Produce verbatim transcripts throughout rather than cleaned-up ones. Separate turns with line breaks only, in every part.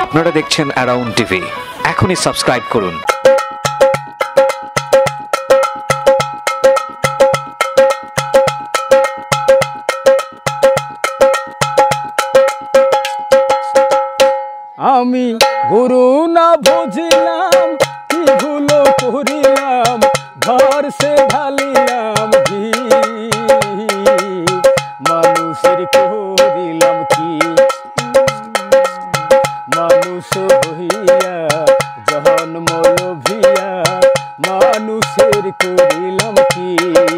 আপনারা দেখছেন around TV. এখনই সাবস্ক্রাইব করুন।
আমি গুরু না বুঝিলাম কি ভুল করিলাম, ঘর সে ঢালিলাম ঘি, মানুষের করিলাম কি, মানুষ হইয়া জন্ম লোভিয়া মানুষের করিলাম কি।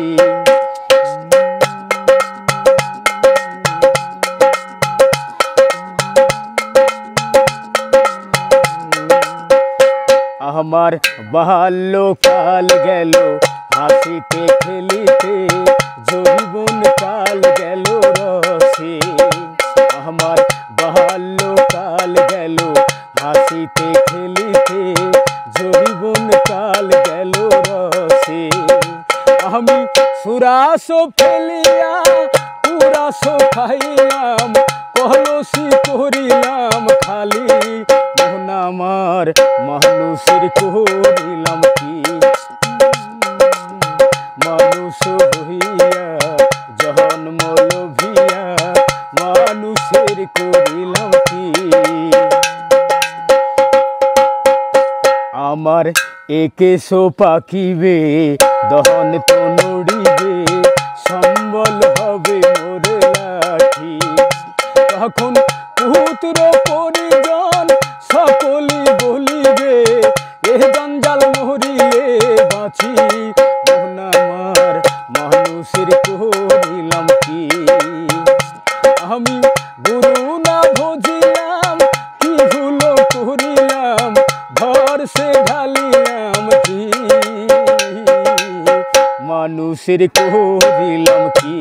আমার বাল্যকাল গেল হাসিতে খেলিতে, যৌবন কাল গেল রসে। আমার বাল্যকাল গেল হাসিতে খেলিতে, যৌবন কাল গেল রসে। আমি সুরাস ফেলিয়া পুরাস খাইলাম, কলসি করিলাম খালি, মন আমার মানুষের করিলাম কি, মানুষ হইয়া জন্ম লোভিয়া মানুষের করিলাম কি। আমার একেশো পাকিবে দহন তো নড়িবে, সম্বল হবে মোর লাঠি। তখন পুত্র পরিজন সকলি বলিবে, এ জঞ্জাল মরিলে বাঁচি, মন আমার মানুষের করিলাম কি। আমি গুরু না বুঝিলাম কি ভুল করিলাম, ঘর সে ঢালিলাম ঘি, মানুষের করিলাম কি,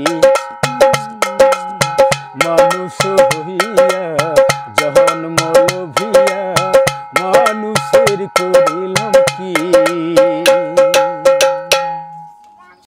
মানুষ হইয়া জন্ম লোভিয়া মানুষের করিলাম কি।